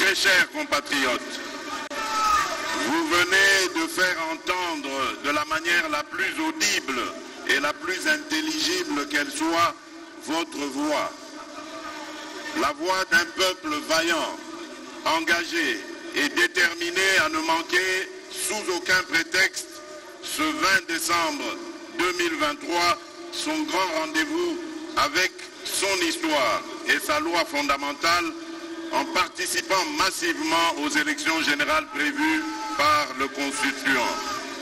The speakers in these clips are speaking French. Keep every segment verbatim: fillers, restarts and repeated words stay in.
Très chers compatriotes, vous venez de faire entendre de la manière la plus audible et la plus intelligible qu'elle soit votre voix. La voix d'un peuple vaillant, engagé et déterminé à ne manquer sous aucun prétexte ce vingt décembre deux mille vingt-trois son grand rendez-vous avec son histoire et sa loi fondamentale en participant massivement aux élections générales prévues par le Constituant.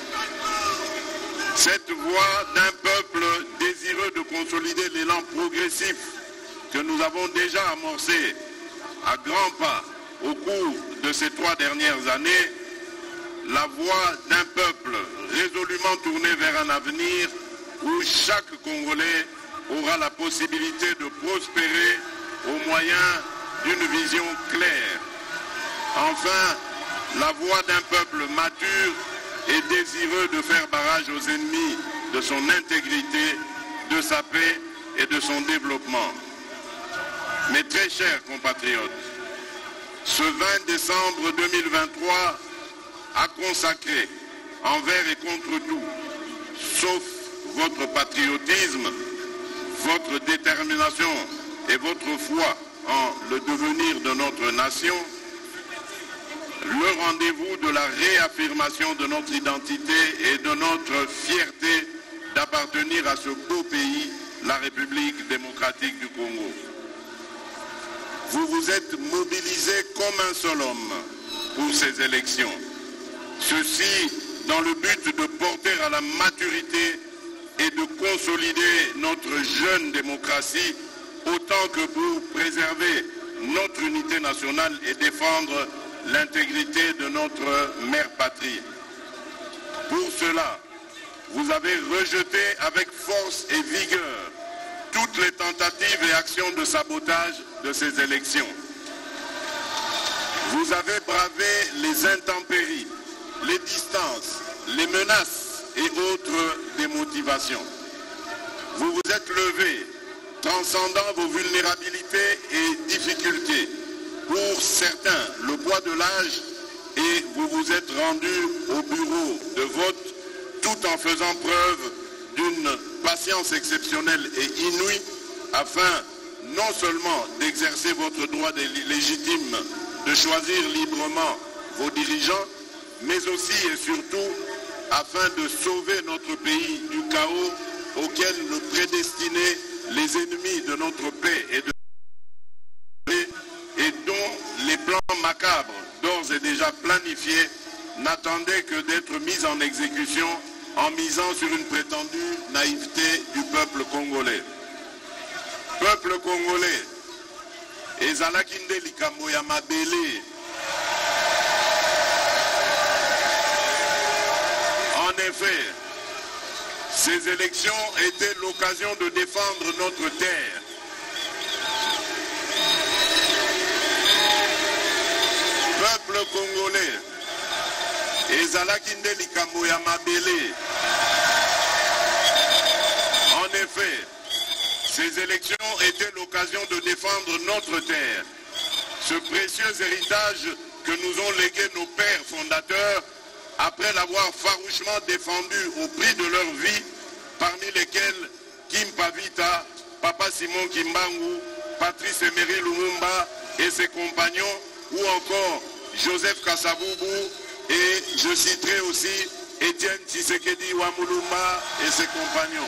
Cette voix d'un peuple désireux de consolider l'élan progressif que nous avons déjà amorcé à grands pas au cours de ces trois dernières années, la voix d'un peuple résolument tourné vers un avenir où chaque Congolais aura la possibilité de prospérer au moyen d'une vision claire. Enfin, la voix d'un peuple mature et désireux de faire barrage aux ennemis de son intégrité, de sa paix et de son développement. Mes très chers compatriotes, ce vingt décembre deux mille vingt-trois a consacré envers et contre tout, sauf votre patriotisme, votre détermination et votre foi en le devenir de notre nation, le rendez-vous de la réaffirmation de notre identité et de notre fierté d'appartenir à ce beau pays, la République démocratique du Congo. Vous vous êtes mobilisés comme un seul homme pour ces élections. Ceci dans le but de porter à la maturité et de consolider notre jeune démocratie autant que pour préserver notre unité nationale et défendre l'intégrité de notre mère patrie. Pour cela, vous avez rejeté avec force et vigueur toutes les tentatives et actions de sabotage de ces élections. Vous avez bravé les intempéries, les distances, les menaces et autres démotivations. Vous vous êtes levés, transcendant vos vulnérabilités et difficultés. Pour certains, le poids de l'âge, et vous vous êtes rendus au bureau de vote tout en faisant preuve d'une patience exceptionnelle et inouïe afin non seulement d'exercer votre droit légitime de choisir librement vos dirigeants, mais aussi et surtout afin de sauver notre pays du chaos auquel le prédestinaient les ennemis de notre paix et de et dont les plans macabres, d'ores et déjà planifiés, n'attendaient que d'être mis en exécution en misant sur une prétendue naïveté du peuple congolais. Peuple congolais, ezalaki nde likambo ya mabele. En effet, ces élections étaient l'occasion de défendre notre terre. Peuple congolais, ezalaki nde likambo ya mabele. En effet, ces élections étaient l'occasion de défendre notre terre, ce précieux héritage que nous ont légué nos pères fondateurs après l'avoir farouchement défendu au prix de leur vie, parmi lesquels Kim Pavita, Papa Simon Kimbangu, Patrice Emery Lumumba et ses compagnons, ou encore Joseph Kasavubu, et je citerai aussi Étienne Tshisekedi Wamulumba et ses compagnons.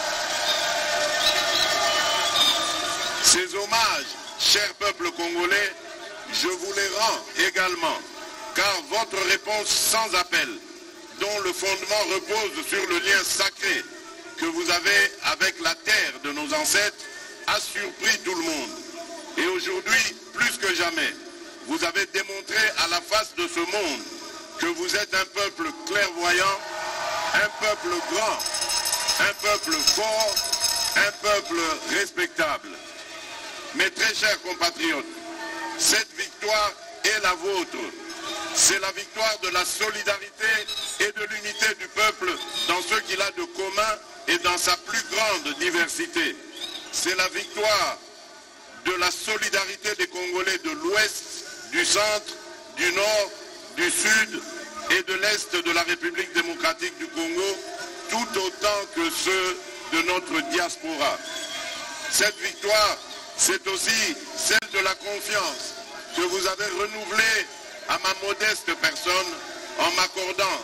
Ces hommages, chers peuples congolais, je vous les rends également, car votre réponse sans appel, dont le fondement repose sur le lien sacré que vous avez avec la terre de nos ancêtres, a surpris tout le monde. Et aujourd'hui, plus que jamais, vous avez démontré à la face de ce monde que vous êtes un peuple clairvoyant, un peuple grand, un peuple fort, un peuple respectable. Mes très chers compatriotes, cette victoire est la vôtre. C'est la victoire de la solidarité et de l'unité du peuple dans ce qu'il a de commun et dans sa plus grande diversité. C'est la victoire de la solidarité des Congolais de l'Ouest, du centre, du nord, du sud et de l'est de la République démocratique du Congo, tout autant que ceux de notre diaspora. Cette victoire, c'est aussi celle de la confiance que vous avez renouvelée à ma modeste personne en m'accordant,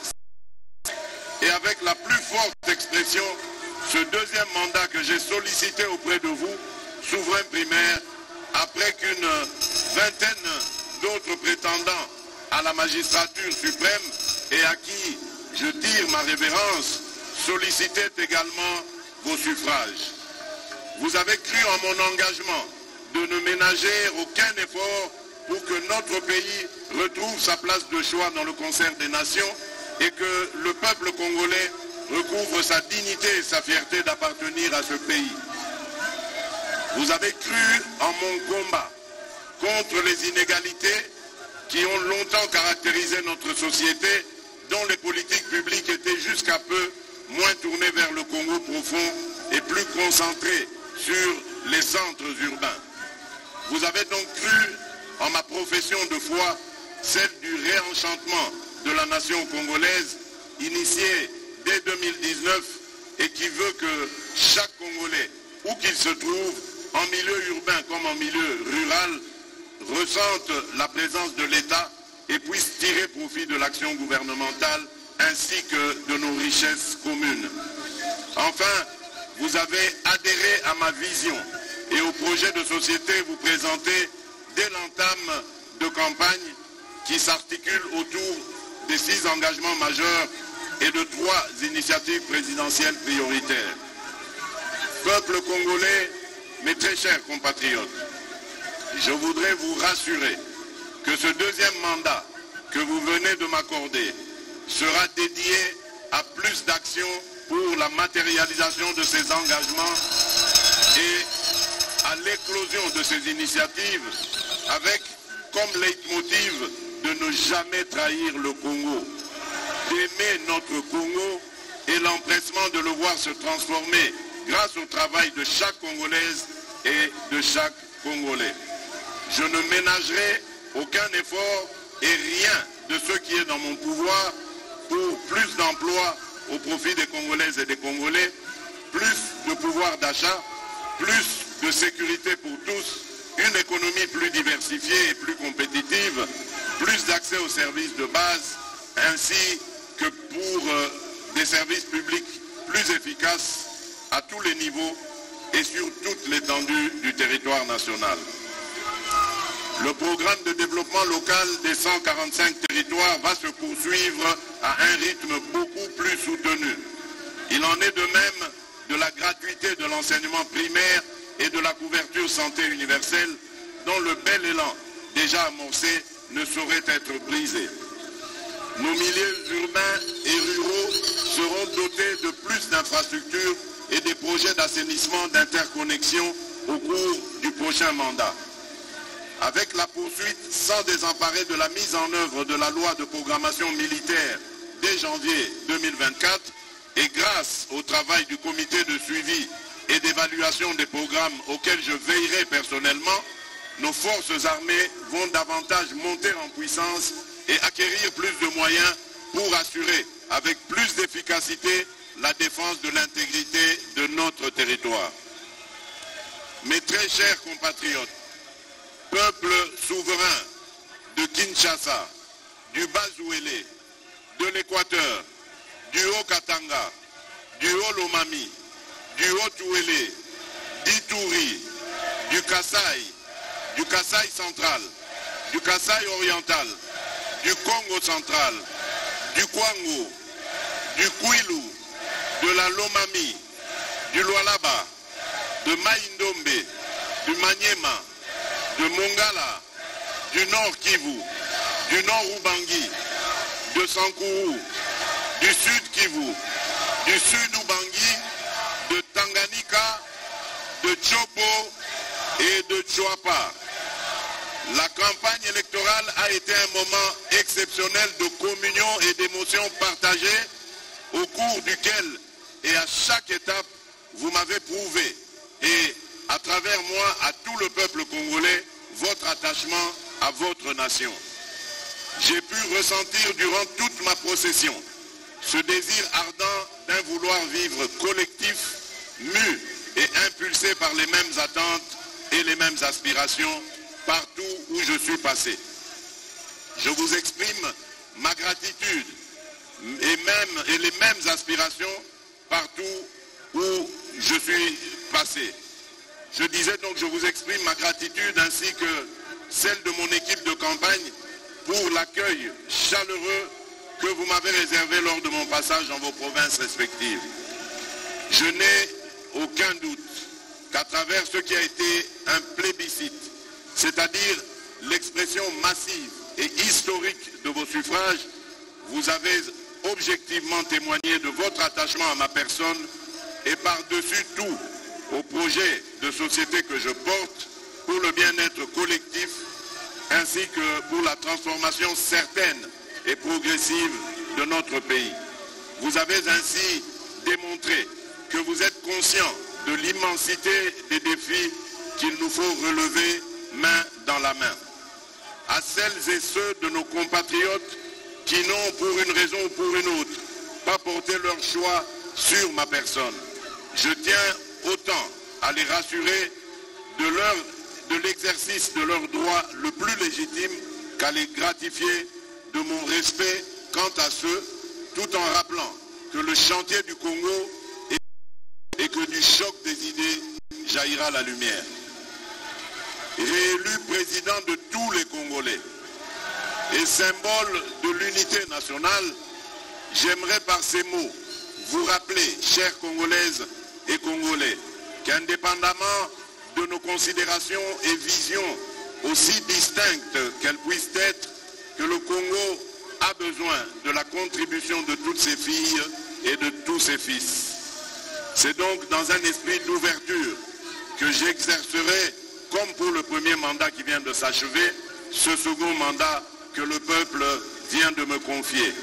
et avec la plus forte expression, ce deuxième mandat que j'ai sollicité auprès de vous, souverain primaire, après qu'une vingtaine d'autres prétendants à la magistrature suprême et à qui je tire ma révérence, sollicitaient également vos suffrages. Vous avez cru en mon engagement de ne ménager aucun effort pour que notre pays retrouve sa place de choix dans le concert des nations et que le peuple congolais recouvre sa dignité et sa fierté d'appartenir à ce pays. Vous avez cru en mon combat contre les inégalités qui ont longtemps caractérisé notre société, dont les politiques publiques étaient jusqu'à peu moins tournées vers le Congo profond et plus concentrées sur les centres urbains. Vous avez donc cru en ma profession de foi, celle du réenchantement de la nation congolaise, initiée dès deux mille dix-neuf et qui veut que chaque Congolais, où qu'il se trouve, en milieu urbain comme en milieu rural, ressente la présence de l'État et puisse tirer profit de l'action gouvernementale ainsi que de nos richesses communes. Enfin, vous avez adhéré à ma vision et au projet de société vous présentez dès l'entame de campagne qui s'articule autour des six engagements majeurs et de trois initiatives présidentielles prioritaires. Peuple congolais, mes très chers compatriotes, je voudrais vous rassurer que ce deuxième mandat que vous venez de m'accorder sera dédié à plus d'actions pour la matérialisation de ces engagements et à l'éclosion de ces initiatives avec comme leitmotiv de ne jamais trahir le Congo, d'aimer notre Congo et l'empressement de le voir se transformer grâce au travail de chaque Congolaise et de chaque Congolais. Je ne ménagerai aucun effort et rien de ce qui est dans mon pouvoir pour plus d'emplois au profit des Congolaises et des Congolais, plus de pouvoir d'achat, plus de sécurité pour tous, une économie plus diversifiée et plus compétitive, plus d'accès aux services de base, ainsi que pour euh, des services publics plus efficaces à tous les niveaux et sur toute l'étendue du territoire national. Le programme de développement local des cent quarante-cinq territoires va se poursuivre à un rythme beaucoup plus soutenu. Il en est de même de la gratuité de l'enseignement primaire et de la couverture santé universelle, dont le bel élan déjà amorcé ne saurait être brisé. Nos milieux urbains et ruraux seront dotés de plus d'infrastructures et des projets d'assainissement d'interconnexion au cours du prochain mandat. Avec la poursuite sans désemparer de la mise en œuvre de la loi de programmation militaire dès janvier deux mille vingt-quatre et grâce au travail du comité de suivi et d'évaluation des programmes auxquels je veillerai personnellement, nos forces armées vont davantage monter en puissance et acquérir plus de moyens pour assurer avec plus d'efficacité la défense de l'intégrité de notre territoire. Mes très chers compatriotes, peuple souverain de Kinshasa, du Bas-Ouélé, de l'Équateur, du Haut-Katanga, du Haut-Lomami, du Haut-Ouélé, d'Ituri, du Kasaï, du Kasaï central, du Kasaï oriental, du Congo central, du Kwango, du Kwilu, de la Lomami, du Lualaba, de Maïndombe, du Maniema, de Mongala, du Nord Kivu, du Nord Ubangi, de Sankourou, du Sud Kivu, du Sud Ubangi, de Tanganyika, de Tchopo et de Tchouapa. La campagne électorale a été un moment exceptionnel de communion et d'émotions partagées au cours duquel et à chaque étape vous m'avez prouvé et à travers moi à tout le peuple congolais votre attachement à votre nation. J'ai pu ressentir durant toute ma procession ce désir ardent d'un vouloir vivre collectif, mu et impulsé par les mêmes attentes et les mêmes aspirations partout où je suis passé. Je vous exprime ma gratitude et, même, et les mêmes aspirations partout où je suis passé. Je disais donc, je vous exprime ma gratitude ainsi que celle de mon équipe de campagne pour l'accueil chaleureux que vous m'avez réservé lors de mon passage dans vos provinces respectives. Je n'ai aucun doute qu'à travers ce qui a été un plébiscite, c'est-à-dire l'expression massive et historique de vos suffrages, vous avez objectivement témoigné de votre attachement à ma personne et par-dessus tout au projet de société que je porte pour le bien-être collectif ainsi que pour la transformation certaine et progressive de notre pays. Vous avez ainsi démontré que vous êtes conscient de l'immensité des défis qu'il nous faut relever main dans la main. À celles et ceux de nos compatriotes qui n'ont pour une raison ou pour une autre pas porté leur choix sur ma personne, je tiens autant à les rassurer de, leur, de l'exercice de leur droit le plus légitime qu'à les gratifier de mon respect quant à ceux, tout en rappelant que le chantier du Congo est et que du choc des idées jaillira la lumière. Réélu président de tous les Congolais et symbole de l'unité nationale, j'aimerais par ces mots vous rappeler, chères Congolaises et Congolais, qu'indépendamment de nos considérations et visions aussi distinctes qu'elles puissent être, que le Congo a besoin de la contribution de toutes ses filles et de tous ses fils. C'est donc dans un esprit d'ouverture que j'exercerai, comme pour le premier mandat qui vient de s'achever, ce second mandat que le peuple vient de me confier.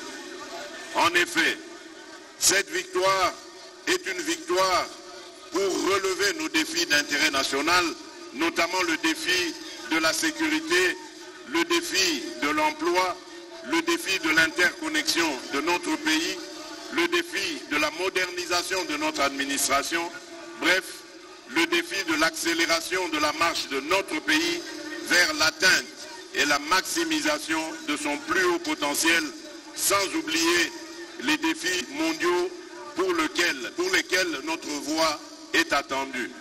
En effet, cette victoire est une victoire pour relever nos défis d'intérêt national, notamment le défi de la sécurité, le défi de l'emploi, le défi de l'interconnexion de notre pays, le défi de la modernisation de notre administration, bref, le défi de l'accélération de la marche de notre pays vers l'atteinte et la maximisation de son plus haut potentiel, sans oublier les défis mondiaux pour, lequel, pour lesquels notre voix est attendue.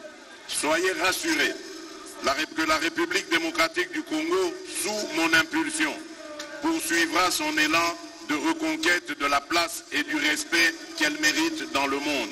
Soyez rassurés la, que la République démocratique du Congo, sous mon impulsion, poursuivra son élan de reconquête de la place et du respect qu'elle mérite dans le monde.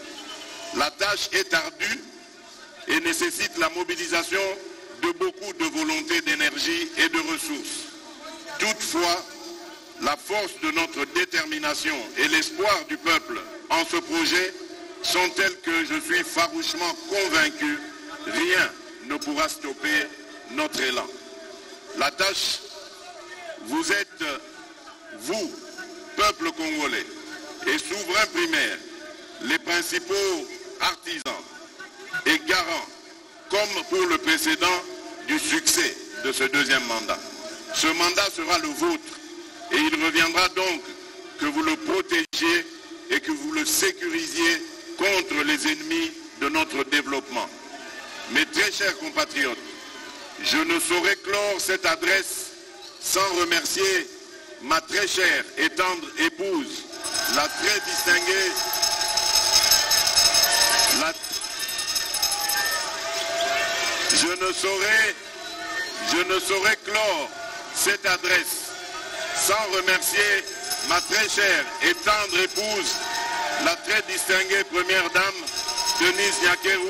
La tâche est ardue et nécessite la mobilisation de beaucoup de volonté, d'énergie et de ressources. Toutefois, la force de notre détermination et l'espoir du peuple en ce projet sont tels que je suis farouchement convaincu, rien ne pourra stopper notre élan. La tâche, vous êtes, vous, peuple congolais et souverain primaire, les principaux artisans et garants, comme pour le précédent, du succès de ce deuxième mandat. Ce mandat sera le vôtre et il reviendra donc que vous le protégiez et que vous le sécurisiez contre les ennemis de notre développement. Mes très chers compatriotes, je ne saurais clore cette adresse sans remercier ma très chère et tendre épouse, la très distinguée, la... je ne saurais, je ne saurais clore cette adresse sans remercier ma très chère et tendre épouse, la très distinguée première dame, Denise Nyakeru,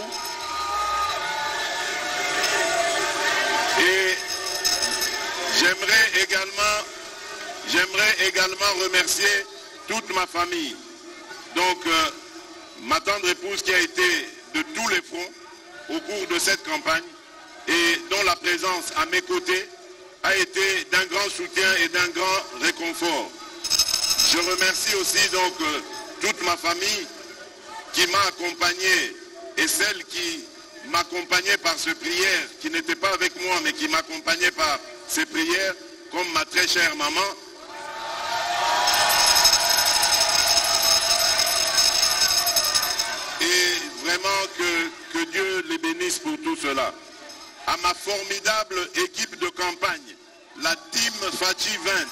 et j'aimerais également, j'aimerais également remercier toute ma famille. Donc, euh, ma tendre épouse qui a été de tous les fronts au cours de cette campagne et dont la présence à mes côtés a été d'un grand soutien et d'un grand réconfort. Je remercie aussi donc euh, toute ma famille qui m'a accompagné et celle qui m'accompagnait par ce prière, qui n'était pas avec moi mais qui m'accompagnait par ces prières comme ma très chère maman. Et vraiment que, que Dieu les bénisse pour tout cela. À ma formidable équipe de campagne, la Team Fachi vingt,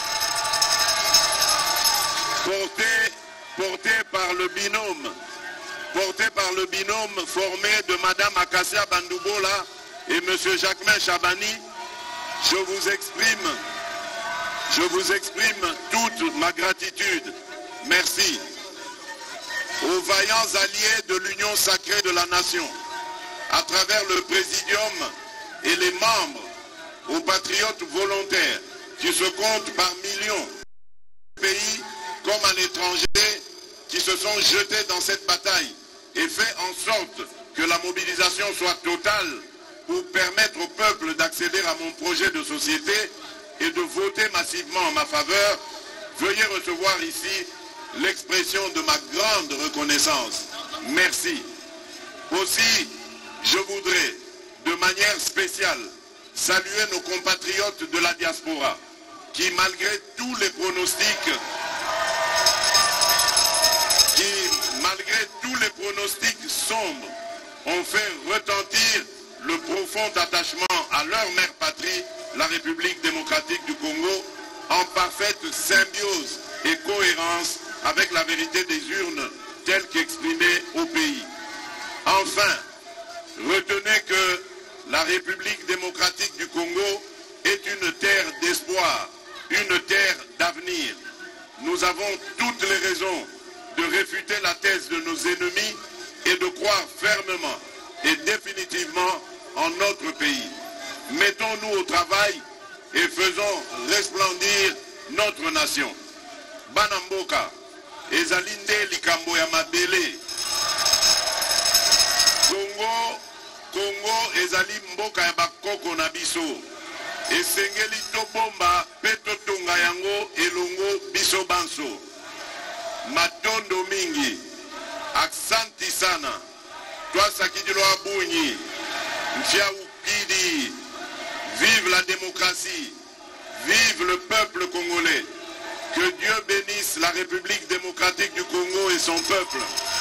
portée, portée par le binôme, portée par le binôme formé de Madame Akassia Bandoubola et Monsieur Jacquemin Chabani, je vous exprime, je vous exprime toute ma gratitude. Merci aux vaillants alliés de l'Union sacrée de la nation, à travers le Présidium et les membres, aux patriotes volontaires qui se comptent par millions, pays comme à l'étranger, qui se sont jetés dans cette bataille et fait en sorte que la mobilisation soit totale pour permettre au peuple d'accéder à mon projet de société et de voter massivement en ma faveur. Veuillez recevoir ici l'expression de ma grande reconnaissance. Merci. Aussi, je voudrais, de manière spéciale, saluer nos compatriotes de la diaspora, qui malgré tous les pronostics, qui malgré tous les pronostics sombres, ont fait retentir le profond attachement à leur mère patrie, la République démocratique du Congo, en parfaite symbiose et cohérence avec la vérité des urnes telle qu'exprimée au pays. Enfin, retenez que la République démocratique du Congo est une terre d'espoir, une terre d'avenir. Nous avons toutes les raisons de réfuter la thèse de nos ennemis et de croire fermement et définitivement en notre pays. Mettons-nous au travail et faisons resplendir notre nation. Banamboka, ezalinde likambo ya mabele. Congo, Congo ezali mboka ya bakoko na biso. Esengeli tobomba peto tonga yango elongo biso banso. Matondo mingi. Aksanti sana. Toi Sakidilo Abunyi. Mfia Ukidi. Vive la démocratie. Vive le peuple congolais. Que Dieu bénisse la République démocratique du Congo et son peuple.